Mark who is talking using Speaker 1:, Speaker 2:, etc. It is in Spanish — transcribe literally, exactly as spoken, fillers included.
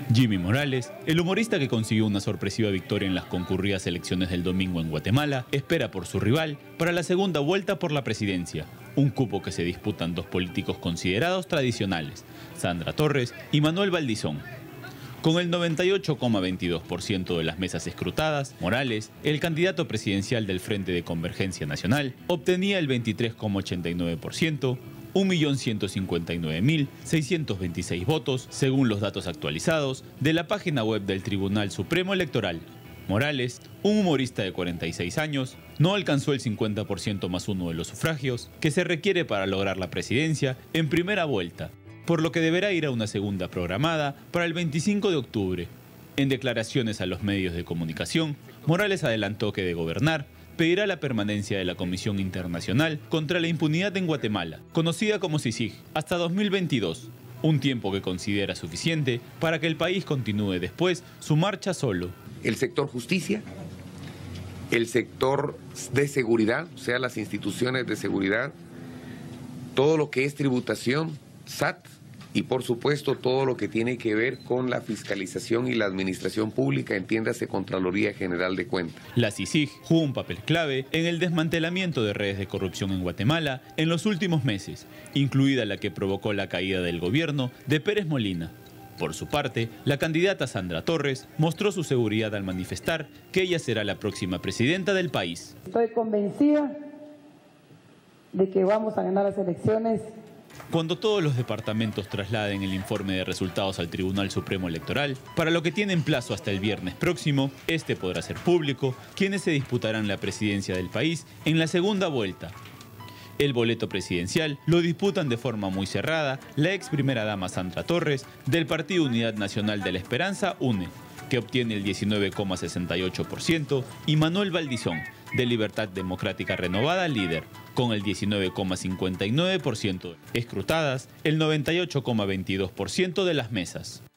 Speaker 1: Jimmy Morales, el humorista que consiguió una sorpresiva victoria en las concurridas elecciones del domingo en Guatemala, espera por su rival para la segunda vuelta por la presidencia, un cupo que se disputan dos políticos considerados tradicionales, Sandra Torres y Manuel Valdizón. Con el noventa y ocho coma veintidós por ciento de las mesas escrutadas, Morales, el candidato presidencial del Frente de Convergencia Nacional, obtenía el veintitrés coma ochenta y nueve por ciento, un millón ciento cincuenta y nueve mil seiscientos veintiséis votos, según los datos actualizados de la página web del Tribunal Supremo Electoral. Morales, un humorista de cuarenta y seis años, no alcanzó el cincuenta por ciento más uno de los sufragios que se requiere para lograr la presidencia en primera vuelta, por lo que deberá ir a una segunda programada para el veinticinco de octubre. En declaraciones a los medios de comunicación, Morales adelantó que de gobernar, pedirá la permanencia de la Comisión Internacional contra la Impunidad en Guatemala, conocida como CICIG, hasta dos mil veintidós, un tiempo que considera suficiente para que el país continúe después su marcha solo.
Speaker 2: El sector justicia, el sector de seguridad, o sea, las instituciones de seguridad, todo lo que es tributación, S A T, y por supuesto todo lo que tiene que ver con la fiscalización y la administración pública, entiéndase Contraloría General de Cuentas.
Speaker 1: La CICIG jugó un papel clave en el desmantelamiento de redes de corrupción en Guatemala en los últimos meses, incluida la que provocó la caída del gobierno de Pérez Molina. Por su parte, la candidata Sandra Torres mostró su seguridad al manifestar que ella será la próxima presidenta del país.
Speaker 3: Estoy convencida de que vamos a ganar las elecciones.
Speaker 1: Cuando todos los departamentos trasladen el informe de resultados al Tribunal Supremo Electoral, para lo que tienen plazo hasta el viernes próximo, este podrá ser público, quienes se disputarán la presidencia del país en la segunda vuelta. El boleto presidencial lo disputan de forma muy cerrada la ex primera dama Sandra Torres del Partido Unidad Nacional de la Esperanza, UNE, que obtiene el diecinueve coma sesenta y ocho por ciento, y Manuel Valdizón, de Libertad Democrática Renovada, líder, con el diecinueve coma cincuenta y nueve por ciento. Escrutadas el noventa y ocho coma veintidós por ciento de las mesas.